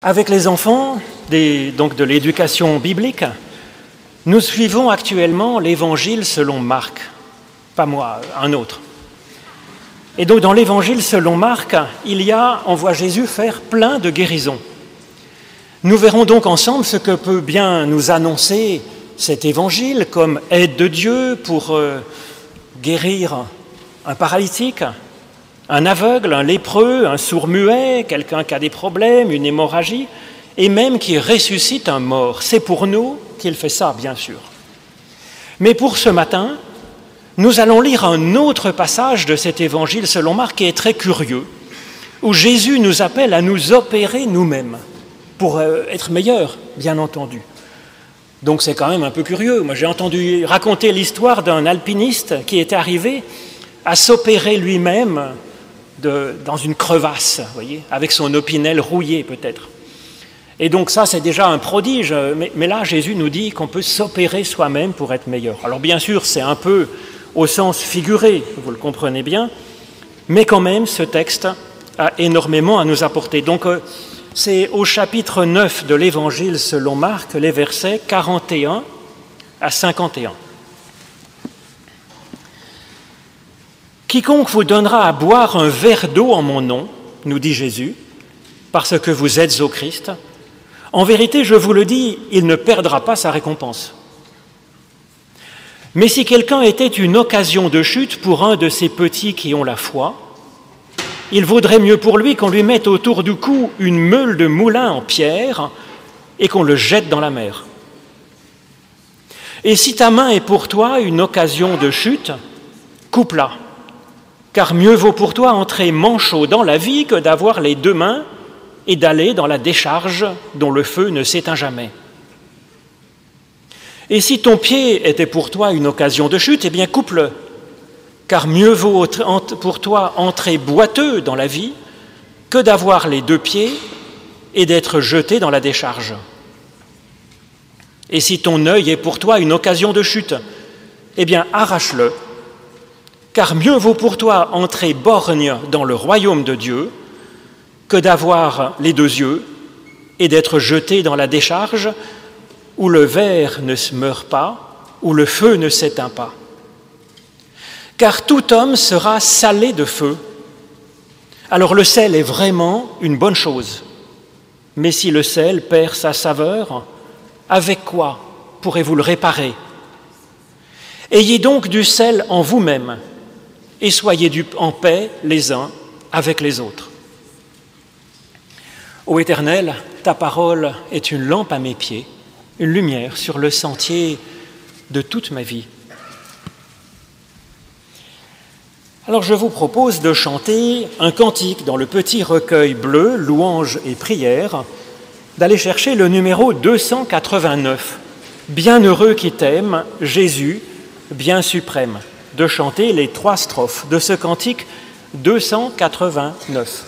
Avec les enfants donc de l'éducation biblique, nous suivons actuellement l'Évangile selon Marc, pas moi, un autre. Et donc dans l'Évangile selon Marc, on voit Jésus faire plein de guérisons. Nous verrons donc ensemble ce que peut bien nous annoncer cet Évangile comme aide de Dieu pour guérir un paralytique, un aveugle, un lépreux, un sourd-muet, quelqu'un qui a des problèmes, une hémorragie, et même qui ressuscite un mort. C'est pour nous qu'il fait ça, bien sûr. Mais pour ce matin, nous allons lire un autre passage de cet évangile selon Marc qui est très curieux, où Jésus nous appelle à nous opérer nous-mêmes, pour être meilleurs, bien entendu. Donc c'est quand même un peu curieux. Moi j'ai entendu raconter l'histoire d'un alpiniste qui était arrivé à s'opérer lui-même dans une crevasse, vous voyez, avec son opinel rouillé peut-être. Et donc ça, c'est déjà un prodige, mais là, Jésus nous dit qu'on peut s'opérer soi-même pour être meilleur. Alors bien sûr, c'est un peu au sens figuré, vous le comprenez bien, mais quand même, ce texte a énormément à nous apporter. Donc c'est au chapitre 9 de l'Évangile selon Marc, les versets 41 à 51. Quiconque vous donnera à boire un verre d'eau en mon nom, nous dit Jésus, parce que vous êtes au Christ, en vérité, je vous le dis, il ne perdra pas sa récompense. Mais si quelqu'un était une occasion de chute pour un de ces petits qui ont la foi, il vaudrait mieux pour lui qu'on lui mette autour du cou une meule de moulin en pierre et qu'on le jette dans la mer. Et si ta main est pour toi une occasion de chute, coupe-la. Car mieux vaut pour toi entrer manchot dans la vie que d'avoir les deux mains et d'aller dans la décharge dont le feu ne s'éteint jamais. Et si ton pied était pour toi une occasion de chute, eh bien coupe-le. Car mieux vaut pour toi entrer boiteux dans la vie que d'avoir les deux pieds et d'être jeté dans la décharge. Et si ton œil est pour toi une occasion de chute, eh bien arrache-le. Car mieux vaut pour toi entrer borgne dans le royaume de Dieu que d'avoir les deux yeux et d'être jeté dans la décharge où le ver ne se meurt pas, où le feu ne s'éteint pas. Car tout homme sera salé de feu. Alors le sel est vraiment une bonne chose. Mais si le sel perd sa saveur, avec quoi pourrez-vous le réparer? Ayez donc du sel en vous-même et soyez en paix les uns avec les autres. Ô Éternel, ta parole est une lampe à mes pieds, une lumière sur le sentier de toute ma vie. Alors je vous propose de chanter un cantique dans le petit recueil bleu, louanges et prières, d'aller chercher le numéro 289, « Bienheureux qui t'aime, Jésus, bien suprême », de chanter les 3 strophes de ce cantique 289.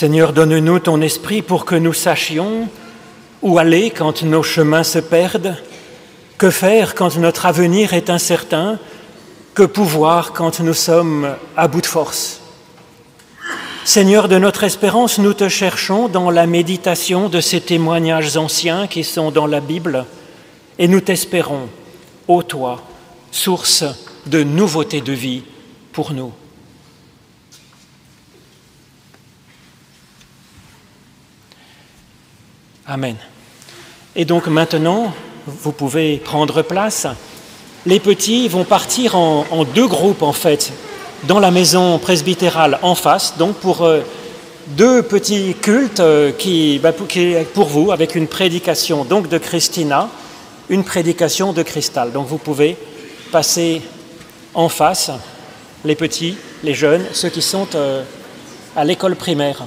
Seigneur, donne-nous ton esprit pour que nous sachions où aller quand nos chemins se perdent, que faire quand notre avenir est incertain, que pouvoir quand nous sommes à bout de force. Seigneur de notre espérance, nous te cherchons dans la méditation de ces témoignages anciens qui sont dans la Bible et nous t'espérons, ô toi, source de nouveauté de vie pour nous. Amen. Et donc maintenant, vous pouvez prendre place. Les petits vont partir en deux groupes en fait, dans la maison presbytérale en face, donc pour deux petits cultes qui pour vous, avec une prédication donc de Christina, une prédication de Cristal. Donc vous pouvez passer en face, les petits, les jeunes, ceux qui sont à l'école primaire.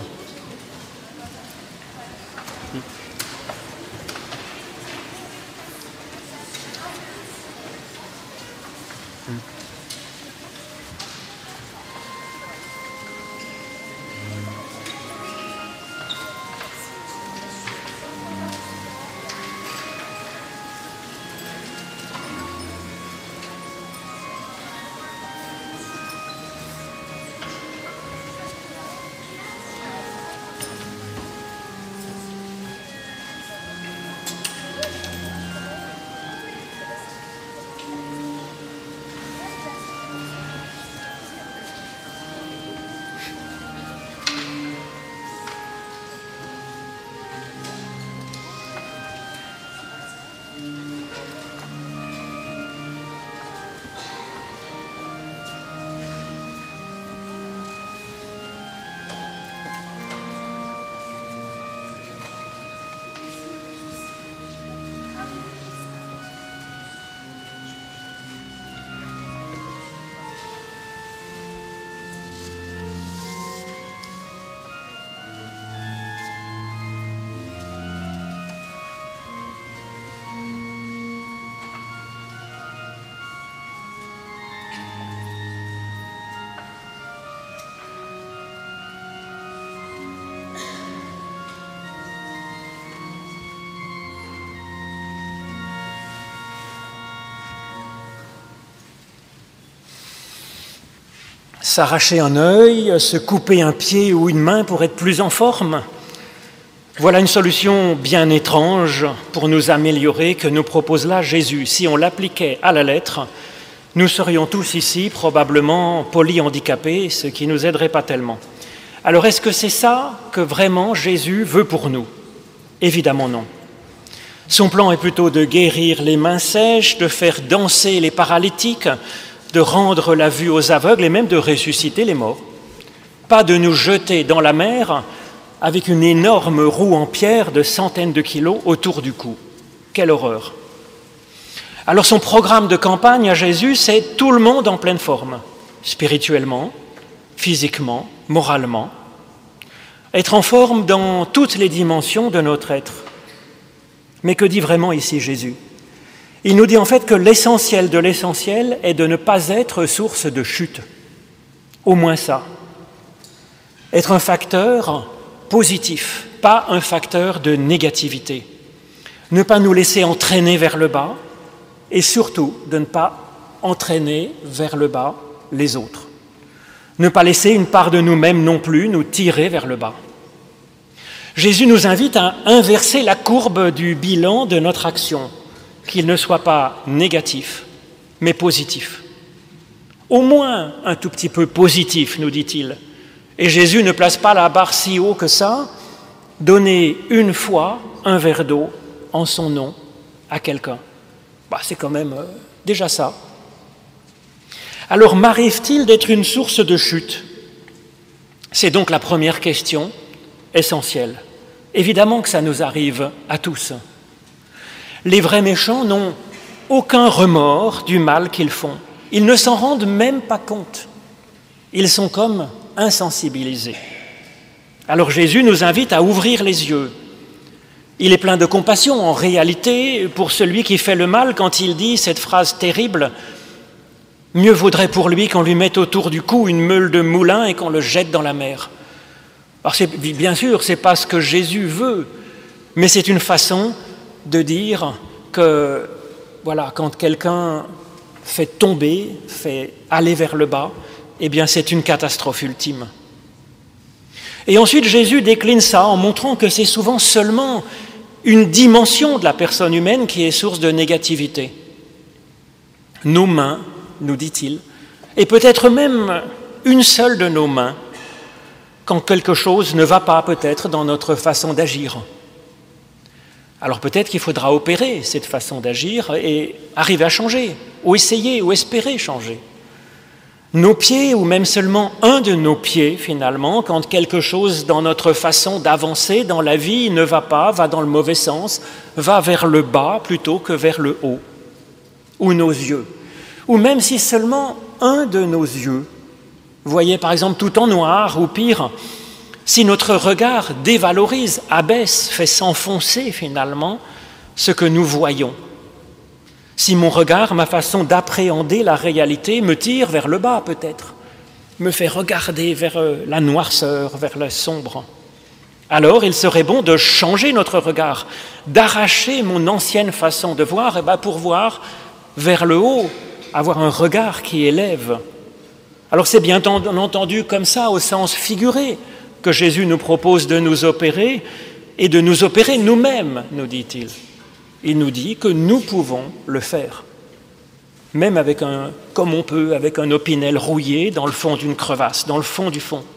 S'arracher un œil, se couper un pied ou une main pour être plus en forme. Voilà une solution bien étrange pour nous améliorer que nous propose là Jésus. Si on l'appliquait à la lettre, nous serions tous ici probablement polyhandicapés, ce qui ne nous aiderait pas tellement. Alors est-ce que c'est ça que vraiment Jésus veut pour nous? Évidemment non. Son plan est plutôt de guérir les mains sèches, de faire danser les paralytiques, de rendre la vue aux aveugles et même de ressusciter les morts. Pas de nous jeter dans la mer avec une énorme roue en pierre de centaines de kilos autour du cou. Quelle horreur! Alors son programme de campagne à Jésus, c'est tout le monde en pleine forme, spirituellement, physiquement, moralement. Être en forme dans toutes les dimensions de notre être. Mais que dit vraiment ici Jésus? Il nous dit en fait que l'essentiel de l'essentiel est de ne pas être source de chute. Au moins ça. Être un facteur positif, pas un facteur de négativité. Ne pas nous laisser entraîner vers le bas et surtout de ne pas entraîner vers le bas les autres. Ne pas laisser une part de nous-mêmes non plus nous tirer vers le bas. Jésus nous invite à inverser la courbe du bilan de notre action, qu'il ne soit pas négatif, mais positif. Au moins un tout petit peu positif, nous dit-il. Et Jésus ne place pas la barre si haut que ça, donner une fois un verre d'eau en son nom à quelqu'un. C'est quand même déjà ça. Alors m'arrive-t-il d'être une source de chute? C'est donc la première question essentielle. Évidemment que ça nous arrive à tous. Les vrais méchants n'ont aucun remords du mal qu'ils font. Ils ne s'en rendent même pas compte. Ils sont comme insensibilisés. Alors Jésus nous invite à ouvrir les yeux. Il est plein de compassion en réalité pour celui qui fait le mal quand il dit cette phrase terrible « Mieux vaudrait pour lui qu'on lui mette autour du cou une meule de moulin et qu'on le jette dans la mer ». Alors bien sûr, ce n'est pas ce que Jésus veut, mais c'est une façon de dire que, voilà, quand quelqu'un fait tomber, fait aller vers le bas, eh bien c'est une catastrophe ultime. Et ensuite, Jésus décline ça en montrant que c'est souvent seulement une dimension de la personne humaine qui est source de négativité. Nos mains, nous dit-il, et peut-être même une seule de nos mains, quand quelque chose ne va pas peut-être dans notre façon d'agir. Alors peut-être qu'il faudra opérer cette façon d'agir et arriver à changer, ou essayer, ou espérer changer. Nos pieds, ou même seulement un de nos pieds, finalement, quand quelque chose dans notre façon d'avancer dans la vie ne va pas, va dans le mauvais sens, va vers le bas plutôt que vers le haut, ou nos yeux, ou même si seulement un de nos yeux, voyez par exemple tout en noir, ou pire, si notre regard dévalorise, abaisse, fait s'enfoncer finalement ce que nous voyons. Si mon regard, ma façon d'appréhender la réalité me tire vers le bas peut-être, me fait regarder vers la noirceur, vers le sombre, alors il serait bon de changer notre regard, d'arracher mon ancienne façon de voir pour voir vers le haut, avoir un regard qui élève. Alors c'est bien entendu comme ça, au sens figuré, que Jésus nous propose de nous opérer et de nous opérer nous-mêmes, nous dit-il. Il nous dit que nous pouvons le faire, même comme on peut, avec un opinel rouillé dans le fond d'une crevasse, dans le fond du fond.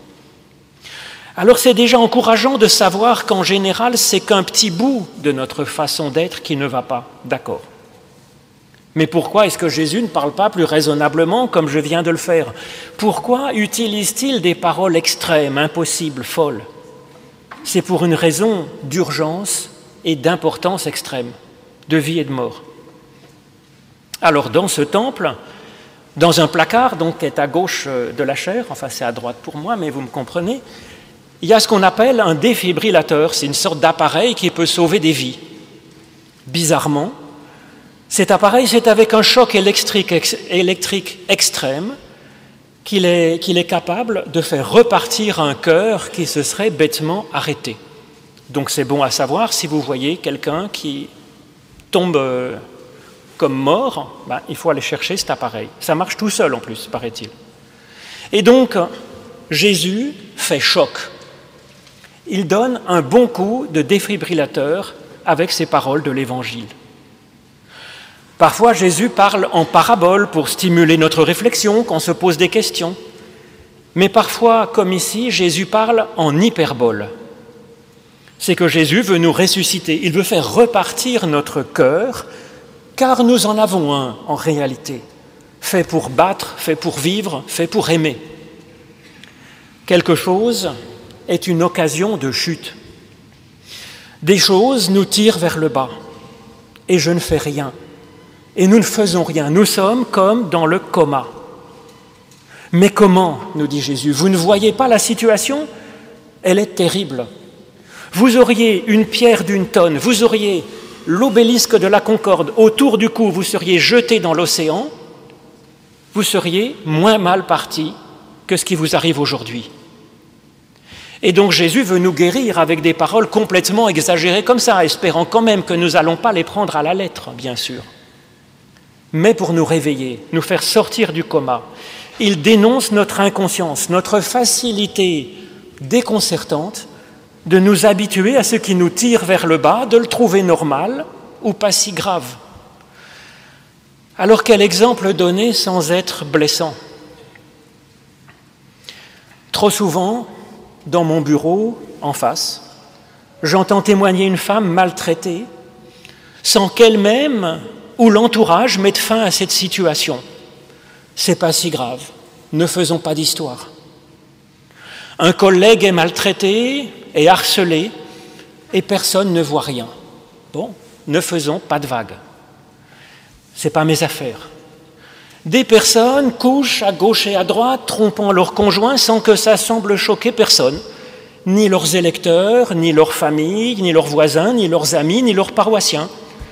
Alors c'est déjà encourageant de savoir qu'en général, c'est qu'un petit bout de notre façon d'être qui ne va pas, d'accord. Mais pourquoi est-ce que Jésus ne parle pas plus raisonnablement comme je viens de le faire? Pourquoi utilise-t-il des paroles extrêmes, impossibles, folles? C'est pour une raison d'urgence et d'importance extrême, de vie et de mort. Alors dans ce temple, dans un placard donc, qui est à gauche de la chaire, enfin c'est à droite pour moi, mais vous me comprenez, il y a ce qu'on appelle un défibrillateur, c'est une sorte d'appareil qui peut sauver des vies. Bizarrement, cet appareil, c'est avec un choc électrique extrême qu'il est capable de faire repartir un cœur qui se serait bêtement arrêté. Donc c'est bon à savoir, si vous voyez quelqu'un qui tombe comme mort, il faut aller chercher cet appareil. Ça marche tout seul en plus, paraît-il. Et donc, Jésus fait choc. Il donne un bon coup de défibrillateur avec ces paroles de l'Évangile. Parfois, Jésus parle en parabole pour stimuler notre réflexion quand on se pose des questions. Mais parfois, comme ici, Jésus parle en hyperbole. C'est que Jésus veut nous ressusciter. Il veut faire repartir notre cœur, car nous en avons un en réalité, fait pour battre, fait pour vivre, fait pour aimer. Quelque chose est une occasion de chute. Des choses nous tirent vers le bas, et je ne fais rien. Et nous ne faisons rien, nous sommes comme dans le coma. Mais comment, nous dit Jésus, vous ne voyez pas la situation? Elle est terrible. Vous auriez une pierre d'une tonne, vous auriez l'obélisque de la Concorde autour du cou, vous seriez jeté dans l'océan, vous seriez moins mal parti que ce qui vous arrive aujourd'hui. Et donc Jésus veut nous guérir avec des paroles complètement exagérées comme ça, espérant quand même que nous n'allons pas les prendre à la lettre, bien sûr. Mais pour nous réveiller, nous faire sortir du coma. Il dénonce notre inconscience, notre facilité déconcertante de nous habituer à ce qui nous tire vers le bas, de le trouver normal ou pas si grave. Alors quel exemple donner sans être blessant? Trop souvent, dans mon bureau, en face, j'entends témoigner une femme maltraitée sans qu'elle-même ou l'entourage mette fin à cette situation. C'est pas si grave, ne faisons pas d'histoire. Un collègue est maltraité, est harcelé, et personne ne voit rien. Bon, ne faisons pas de vagues. C'est pas mes affaires. Des personnes couchent à gauche et à droite, trompant leurs conjoints sans que ça semble choquer personne, ni leurs électeurs, ni leurs familles, ni leurs voisins, ni leurs amis, ni leurs paroissiens.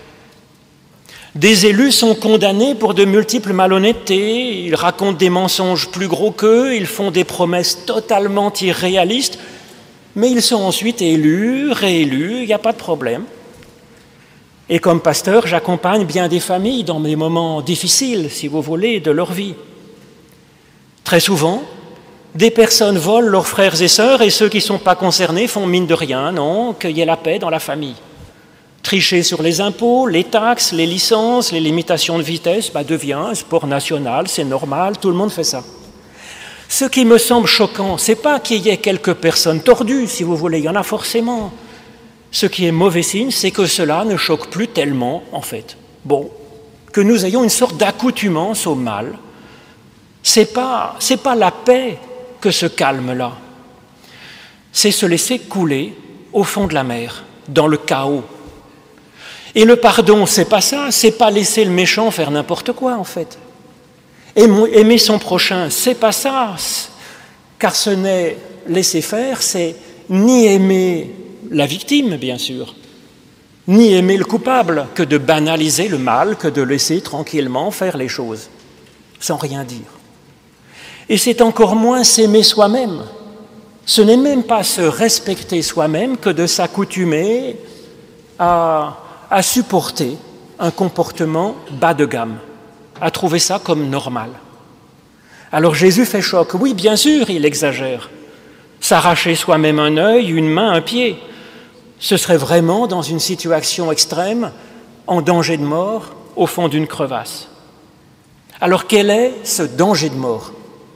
Des élus sont condamnés pour de multiples malhonnêtetés, ils racontent des mensonges plus gros qu'eux, ils font des promesses totalement irréalistes, mais ils sont ensuite élus, réélus, il n'y a pas de problème. Et comme pasteur, j'accompagne bien des familles dans des moments difficiles, si vous voulez, de leur vie. Très souvent, des personnes volent leurs frères et sœurs et ceux qui ne sont pas concernés font mine de rien, non, qu'il y ait la paix dans la famille. Tricher sur les impôts, les taxes, les licences, les limitations de vitesse, devient un sport national, c'est normal, tout le monde fait ça. Ce qui me semble choquant, ce n'est pas qu'il y ait quelques personnes tordues, si vous voulez, il y en a forcément. Ce qui est mauvais signe, c'est que cela ne choque plus tellement, en fait. Bon, que nous ayons une sorte d'accoutumance au mal. C'est pas la paix que ce calme-là. C'est se laisser couler au fond de la mer, dans le chaos. Et le pardon, c'est pas ça, c'est pas laisser le méchant faire n'importe quoi, en fait. Aimer son prochain, c'est pas ça, car ce n'est laisser faire, c'est ni aimer la victime, bien sûr, ni aimer le coupable, que de banaliser le mal, que de laisser tranquillement faire les choses, sans rien dire. Et c'est encore moins s'aimer soi-même. Ce n'est même pas se respecter soi-même que de s'accoutumer à supporter un comportement bas de gamme, à trouver ça comme normal. Alors Jésus fait choc. Oui, bien sûr, il exagère. S'arracher soi-même un œil, une main, un pied, ce serait vraiment dans une situation extrême, en danger de mort, au fond d'une crevasse. Alors quel est ce danger de mort ?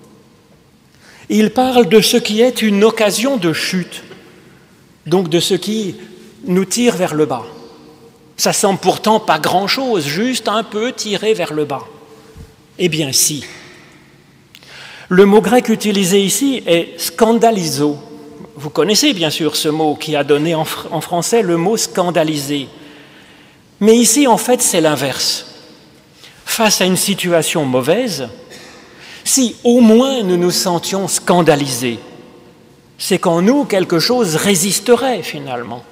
Il parle de ce qui est une occasion de chute, donc de ce qui nous tire vers le bas. Ça semble pourtant pas grand-chose, juste un peu tiré vers le bas. Eh bien si. Le mot grec utilisé ici est scandalizo. Vous connaissez bien sûr ce mot qui a donné en français le mot scandaliser. Mais ici, en fait, c'est l'inverse. Face à une situation mauvaise, si au moins nous nous sentions scandalisés, c'est qu'en nous, quelque chose résisterait finalement.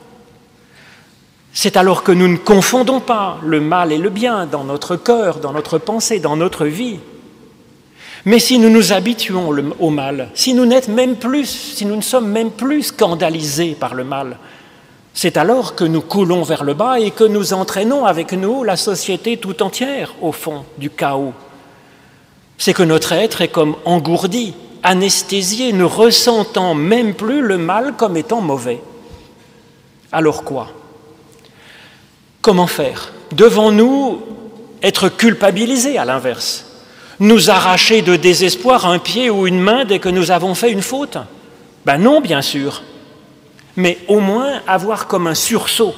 C'est alors que nous ne confondons pas le mal et le bien dans notre cœur, dans notre pensée, dans notre vie. Mais si nous nous habituons au mal, si nous ne sommes même plus scandalisés par le mal, c'est alors que nous coulons vers le bas et que nous entraînons avec nous la société tout entière au fond du chaos. C'est que notre être est comme engourdi, anesthésié, ne ressentant même plus le mal comme étant mauvais. Alors quoi ? Comment faire ? Devons-nous être culpabilisés à l'inverse ? Nous arracher de désespoir un pied ou une main dès que nous avons fait une faute ? Non, bien sûr. Mais au moins avoir comme un sursaut.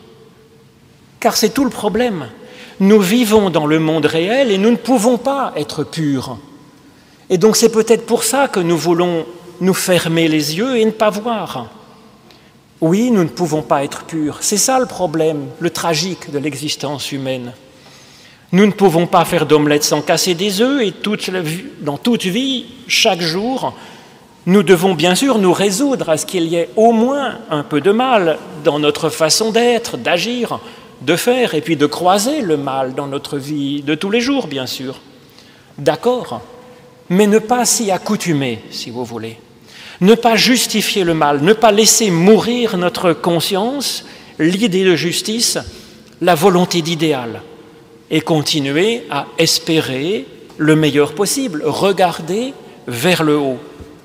Car c'est tout le problème. Nous vivons dans le monde réel et nous ne pouvons pas être purs. Et donc c'est peut-être pour ça que nous voulons nous fermer les yeux et ne pas voir. Oui, nous ne pouvons pas être purs. C'est ça le problème, le tragique de l'existence humaine. Nous ne pouvons pas faire d'omelette sans casser des œufs et dans toute vie, chaque jour, nous devons bien sûr nous résoudre à ce qu'il y ait au moins un peu de mal dans notre façon d'être, d'agir, de faire et puis de croiser le mal dans notre vie de tous les jours, bien sûr. D'accord, mais ne pas s'y accoutumer, si vous voulez. Ne pas justifier le mal, ne pas laisser mourir notre conscience, l'idée de justice, la volonté d'idéal, et continuer à espérer le meilleur possible, regarder vers le haut.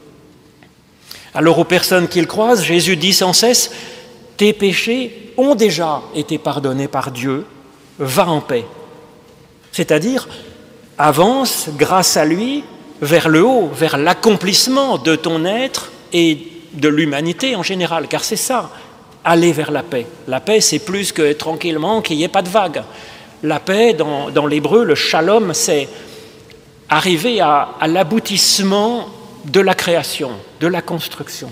Alors aux personnes qu'il croise, Jésus dit sans cesse « Tes péchés ont déjà été pardonnés par Dieu, va en paix. » C'est-à-dire, avance grâce à lui vers le haut, vers l'accomplissement de ton être et de l'humanité en général, car c'est ça, aller vers la paix. La paix, c'est plus que tranquillement qu'il n'y ait pas de vagues. La paix, dans l'hébreu, le shalom, c'est arriver à l'aboutissement de la création, de la construction.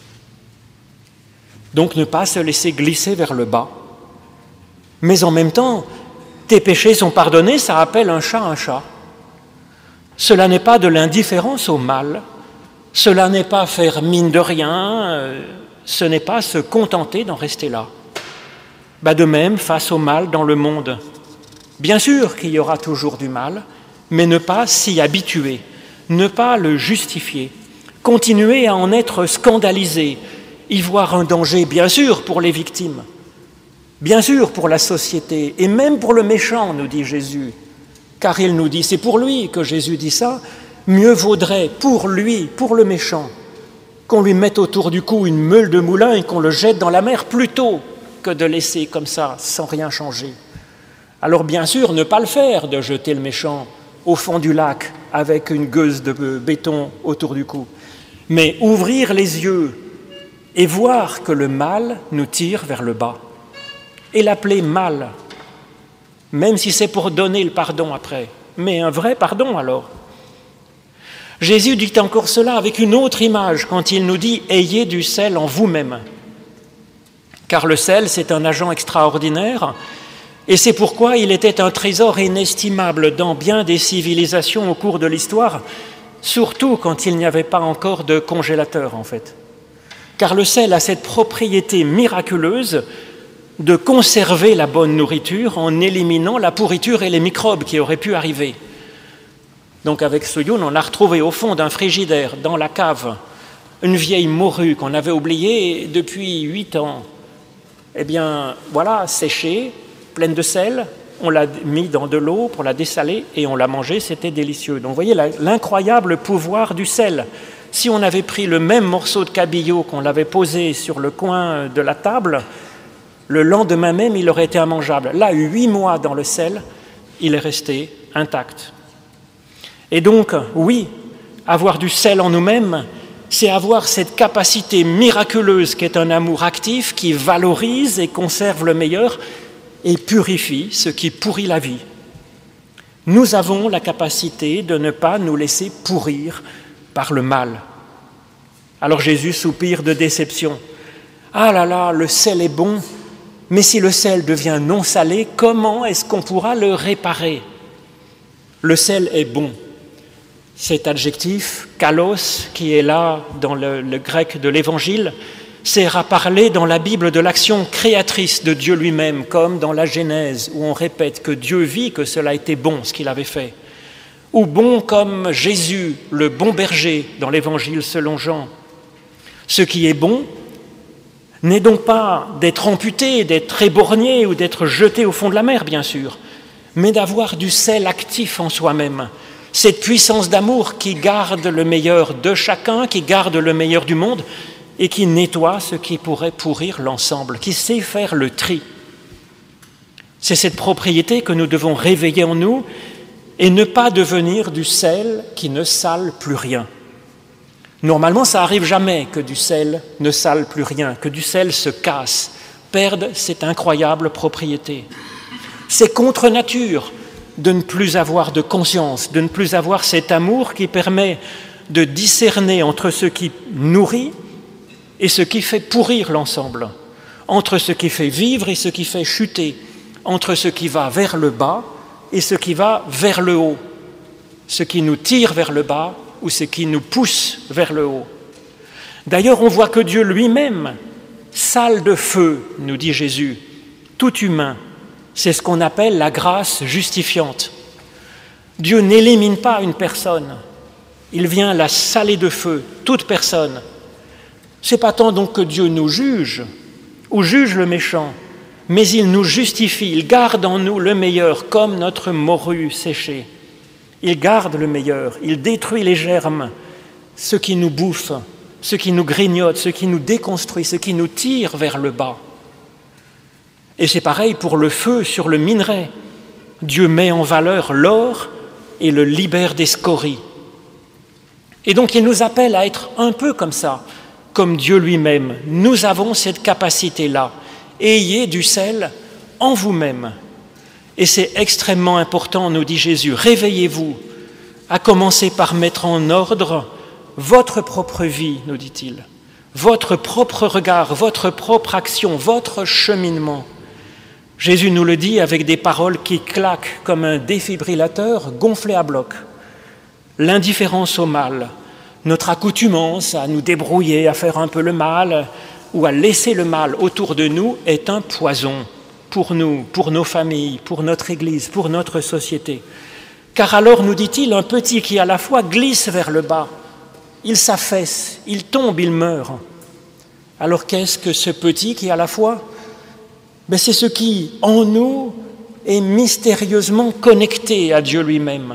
Donc ne pas se laisser glisser vers le bas. Mais en même temps, tes péchés sont pardonnés, ça rappelle un chat un chat. Cela n'est pas de l'indifférence au mal, cela n'est pas faire mine de rien, ce n'est pas se contenter d'en rester là. De même, face au mal dans le monde, bien sûr qu'il y aura toujours du mal, mais ne pas s'y habituer, ne pas le justifier, continuer à en être scandalisé y voir un danger, bien sûr, pour les victimes, bien sûr pour la société, et même pour le méchant, nous dit Jésus. Car il nous dit, c'est pour lui que Jésus dit ça, mieux vaudrait pour lui, pour le méchant, qu'on lui mette autour du cou une meule de moulin et qu'on le jette dans la mer plutôt que de laisser comme ça, sans rien changer. Alors bien sûr, ne pas le faire, de jeter le méchant au fond du lac avec une gueuse de béton autour du cou, mais ouvrir les yeux et voir que le mal nous tire vers le bas, et l'appeler mal, même si c'est pour donner le pardon après, mais un vrai pardon alors. Jésus dit encore cela avec une autre image quand il nous dit « Ayez du sel en vous-même ». Car le sel, c'est un agent extraordinaire, et c'est pourquoi il était un trésor inestimable dans bien des civilisations au cours de l'histoire, surtout quand il n'y avait pas encore de congélateur en fait. Car le sel a cette propriété miraculeuse de conserver la bonne nourriture en éliminant la pourriture et les microbes qui auraient pu arriver. Donc avec Soyoun, on a retrouvé au fond d'un frigidaire, dans la cave, une vieille morue qu'on avait oubliée depuis 8 ans. Eh bien, voilà, séchée, pleine de sel, on l'a mis dans de l'eau pour la dessaler et on l'a mangée, c'était délicieux. Donc vous voyez l'incroyable pouvoir du sel. Si on avait pris le même morceau de cabillaud qu'on l'avait posé sur le coin de la table, le lendemain même, il aurait été immangeable. Là, 8 mois dans le sel, il est resté intact. Et donc, oui, avoir du sel en nous-mêmes, c'est avoir cette capacité miraculeuse qu'est un amour actif qui valorise et conserve le meilleur et purifie ce qui pourrit la vie. Nous avons la capacité de ne pas nous laisser pourrir par le mal. Alors Jésus soupire de déception. « Ah là là, le sel est bon, mais si le sel devient non salé, comment est-ce qu'on pourra le réparer ?» Le sel est bon. Cet adjectif, kalos, qui est là dans le grec de l'Évangile, sert à parler dans la Bible de l'action créatrice de Dieu lui-même, comme dans la Genèse, où on répète que Dieu vit que cela était bon, ce qu'il avait fait. Ou bon comme Jésus, le bon berger, dans l'Évangile selon Jean. Ce qui est bon n'est donc pas d'être amputé, d'être éborgné ou d'être jeté au fond de la mer, bien sûr, mais d'avoir du sel actif en soi-même. Cette puissance d'amour qui garde le meilleur de chacun, qui garde le meilleur du monde et qui nettoie ce qui pourrait pourrir l'ensemble, qui sait faire le tri. C'est cette propriété que nous devons réveiller en nous et ne pas devenir du sel qui ne sale plus rien. Normalement, ça n'arrive jamais que du sel ne sale plus rien, que du sel se casse, perde cette incroyable propriété. C'est contre nature de ne plus avoir de conscience, de ne plus avoir cet amour qui permet de discerner entre ce qui nourrit et ce qui fait pourrir l'ensemble, entre ce qui fait vivre et ce qui fait chuter, entre ce qui va vers le bas et ce qui va vers le haut, ce qui nous tire vers le bas ou ce qui nous pousse vers le haut. D'ailleurs, on voit que Dieu lui-même, salle de feu, nous dit Jésus, tout humain, c'est ce qu'on appelle la grâce justifiante. Dieu n'élimine pas une personne, il vient la saler de feu, toute personne. Ce n'est pas tant donc que Dieu nous juge ou juge le méchant, mais il nous justifie, il garde en nous le meilleur comme notre morue séchée. Il garde le meilleur, il détruit les germes, ce qui nous bouffe, ce qui nous grignote, ce qui nous déconstruit, ce qui nous tire vers le bas. Et c'est pareil pour le feu sur le minerai. Dieu met en valeur l'or et le libère des scories. Et donc il nous appelle à être un peu comme ça, comme Dieu lui-même. Nous avons cette capacité-là. Ayez du sel en vous-même. Et c'est extrêmement important, nous dit Jésus. Réveillez-vous, à commencer par mettre en ordre votre propre vie, nous dit-il, votre propre regard, votre propre action, votre cheminement. Jésus nous le dit avec des paroles qui claquent comme un défibrillateur gonflé à bloc. L'indifférence au mal, notre accoutumance à nous débrouiller, à faire un peu le mal ou à laisser le mal autour de nous est un poison pour nous, pour nos familles, pour notre Église, pour notre société. Car alors, nous dit-il, un petit qui à la fois glisse vers le bas, il s'affaisse, il tombe, il meurt. Alors qu'est-ce que ce petit qui a la foi? C'est ce qui, en nous, est mystérieusement connecté à Dieu lui-même,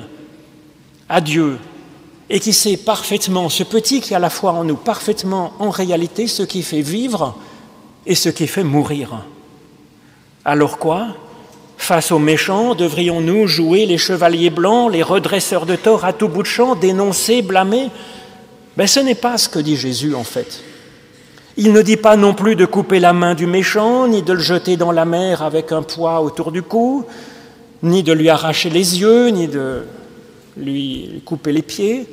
à Dieu, et qui sait parfaitement, ce petit qui a la foi en nous, parfaitement en réalité ce qui fait vivre et ce qui fait mourir. Alors quoi? Face aux méchants, devrions-nous jouer les chevaliers blancs, les redresseurs de tort à tout bout de champ, dénoncer, blâmer? Ce n'est pas ce que dit Jésus en fait. Il ne dit pas non plus de couper la main du méchant, ni de le jeter dans la mer avec un poids autour du cou, ni de lui arracher les yeux, ni de lui couper les pieds.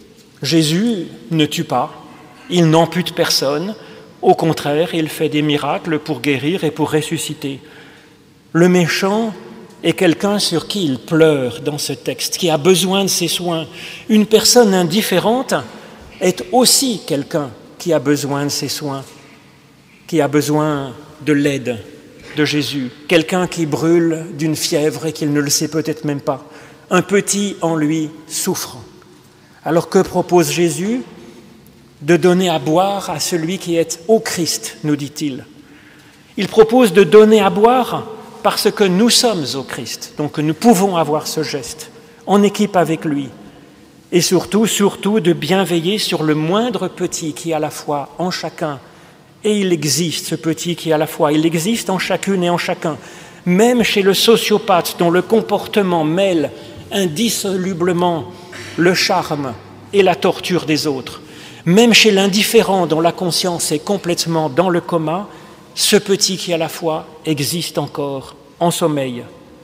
Jésus ne tue pas, il n'ampute personne, au contraire, il fait des miracles pour guérir et pour ressusciter. Le méchant est quelqu'un sur qui il pleure dans ce texte, qui a besoin de ses soins. Une personne indifférente est aussi quelqu'un qui a besoin de ses soins, qui a besoin de l'aide de Jésus, quelqu'un qui brûle d'une fièvre et qu'il ne le sait peut-être même pas. Un petit en lui souffre. Alors que propose Jésus? De donner à boire à celui qui est au Christ, nous dit-il. Il propose de donner à boire parce que nous sommes au Christ, donc nous pouvons avoir ce geste en équipe avec lui. Et surtout de bien veiller sur le moindre petit qui a la foi en chacun. Et il existe, ce petit qui a la foi, il existe en chacune et en chacun. Même chez le sociopathe dont le comportement mêle indissolublement le charme et la torture des autres. Même chez l'indifférent dont la conscience est complètement dans le coma, ce petit qui a la foi existe encore en sommeil.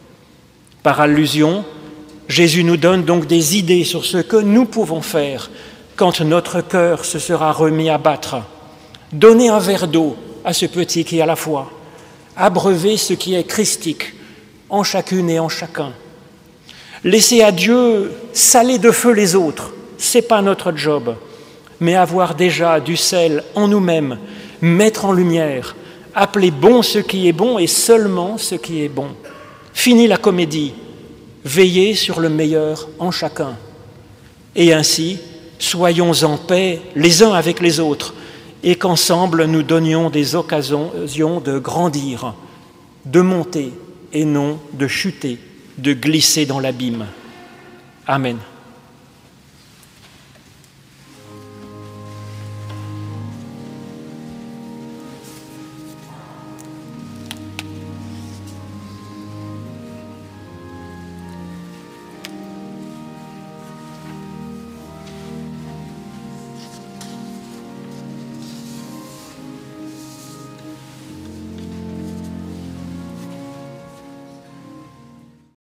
Par allusion, Jésus nous donne donc des idées sur ce que nous pouvons faire quand notre cœur se sera remis à battre. Donner un verre d'eau à ce petit qui a la foi, abreuver ce qui est christique en chacune et en chacun. Laisser à Dieu saler de feu les autres, ce n'est pas notre job, mais avoir déjà du sel en nous-mêmes, mettre en lumière, appeler bon ce qui est bon et seulement ce qui est bon. Fini la comédie. Veillez sur le meilleur en chacun. Et ainsi, soyons en paix les uns avec les autres et qu'ensemble nous donnions des occasions de grandir, de monter et non de chuter, de glisser dans l'abîme. Amen.